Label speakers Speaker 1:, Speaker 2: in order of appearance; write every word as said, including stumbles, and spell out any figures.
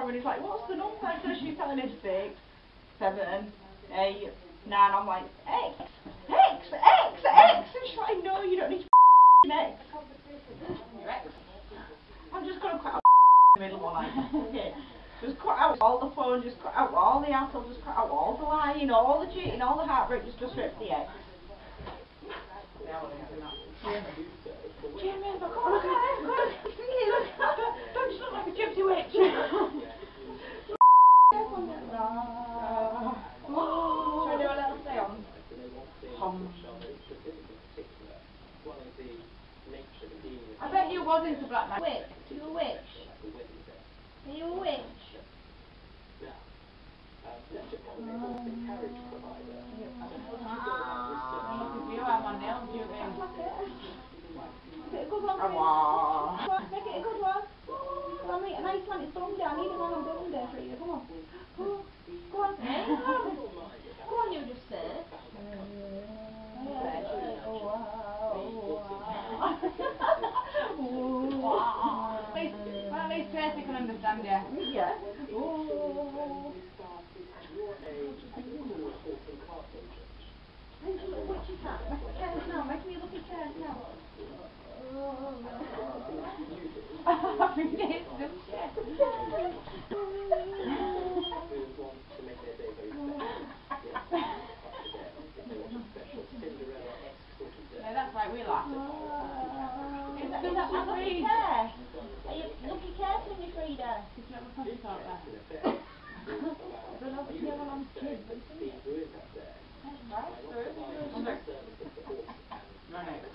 Speaker 1: camera and he's like, what's the number? So she's telling him six, seven, eight, nine. I'm like, X, X, X, X. And she's like, no, you don't need to X. X. I'm just going to cut out the middle one. Okay. Just cut out all the fun, just cut out all the hassle, just cut out all the lying, all the cheating, all the heartbreak, just go straight to the X. Jimmy, look, oh, look at it, look, don't, don't just look like a gypsy witch. Shall we do a little seance? Hum. I bet you was into black magic. Witch, are you a witch? Are you a witch? Make it a good one, please. Make it a good one. I'll make a nice one. It's Sunday. I need a one on Sunday for you. Come on. Go on. Go on, you just say. Well, at least Tracy can understand you. Yeah. Witchy cat. Make me cares now. Make me look at cares now. I mean, it's the shit. No, that's right, we laugh. Is that, is that my lucky care? Are you lucky care for me, Frida? Did you have a puppy talk there? I don't know if you have a long kid, but it's in it. That's right, true. Right.